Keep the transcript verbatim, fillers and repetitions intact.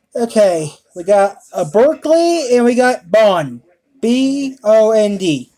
Okay, we got a Berkeley and we got Bond. B O N D.